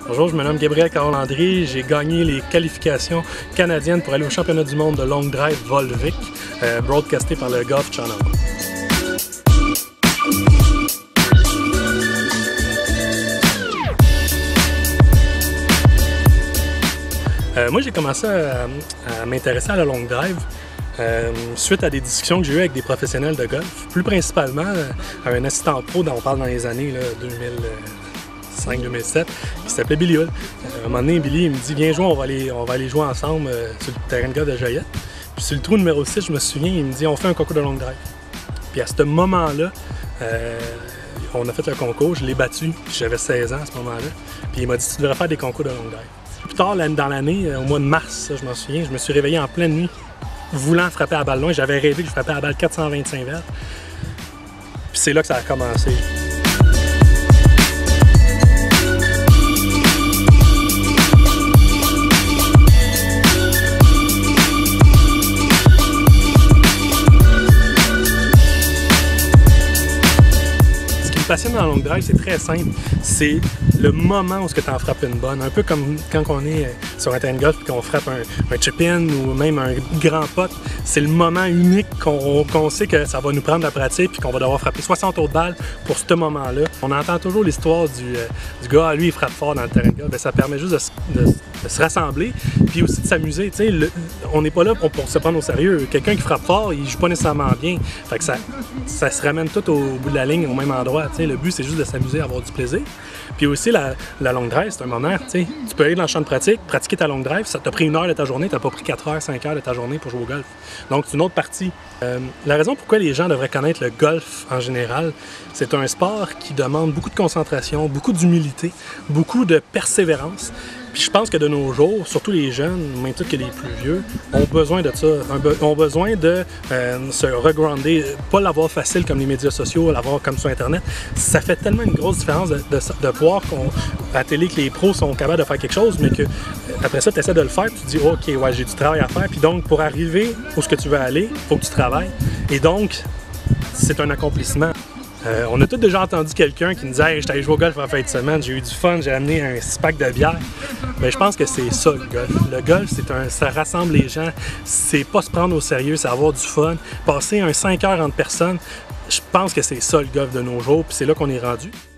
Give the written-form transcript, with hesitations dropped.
Bonjour, je me nomme Gabriel Caron-Landry. J'ai gagné les qualifications canadiennes pour aller au championnat du monde de long drive Volvic, broadcasté par le Golf Channel. Moi, j'ai commencé à m'intéresser à la long drive suite à des discussions que j'ai eues avec des professionnels de golf, plus principalement à un assistant pro dont on parle dans les années 2005-2007, qui s'appelait Billy Hull. À un moment donné, Billy il me dit « Viens jouer, on va aller jouer ensemble sur le terrain de golf de Joliette. » Puis sur le trou numéro 6, je me souviens, il me dit « On fait un concours de long drive. » Puis à ce moment-là, on a fait le concours, je l'ai battu, j'avais 16 ans à ce moment-là. Puis il m'a dit « Tu devrais faire des concours de long drive. » Plus tard dans l'année, au mois de mars, je m'en souviens, je me suis réveillé en pleine nuit, voulant frapper à la balle loin. J'avais rêvé que je frappais à la balle 425 verges. Puis c'est là que ça a commencé. Ce qui me passionne dans le long drive, c'est très simple. C'est le moment où tu en frappes une bonne. Un peu comme quand on est sur un terrain de golf et qu'on frappe un chip-in ou même un grand putt. C'est le moment unique qu'on sait que ça va nous prendre la pratique et qu'on va devoir frapper 60 autres balles pour ce moment-là. On entend toujours l'histoire du gars, lui, il frappe fort dans le terrain de golf. Bien, ça permet juste de se rassembler puis aussi de s'amuser. On n'est pas là pour se prendre au sérieux. Quelqu'un qui frappe fort, il joue pas nécessairement bien. Fait que ça se ramène tout au bout de la ligne, au même endroit. Le but, c'est juste de s'amuser, avoir du plaisir. Puis aussi, la long drive, c'est un moment, tu peux aller dans le champ de pratique, pratiquer ta long drive, ça t'a pris 1 heure de ta journée, t'as pas pris 4 heures, 5 heures de ta journée pour jouer au golf. Donc, c'est une autre partie. La raison pourquoi les gens devraient connaître le golf en général, c'est un sport qui demande beaucoup de concentration, beaucoup d'humilité, beaucoup de persévérance. Puis je pense que de nos jours, surtout les jeunes, même tout que les plus vieux, ont besoin de ça, ont besoin de se regrounder, pas l'avoir facile comme les médias sociaux, l'avoir comme sur Internet. Ça fait tellement une grosse différence de voir à la télé que les pros sont capables de faire quelque chose, mais que après ça, tu essaies de le faire, puis tu te dis « Ok, ouais, j'ai du travail à faire. » Puis donc, pour arriver où ce que tu veux aller, il faut que tu travailles. Et donc, c'est un accomplissement. On a tous déjà entendu quelqu'un qui nous disait « Hey, j'étais allé jouer au golf en fin de semaine, j'ai eu du fun, j'ai amené un 6 pack de bière. » Mais je pense que c'est ça le golf. Le golf, ça rassemble les gens, c'est pas se prendre au sérieux, c'est avoir du fun. Passer un 5 heures entre personnes, je pense que c'est ça le golf de nos jours, puis c'est là qu'on est rendu.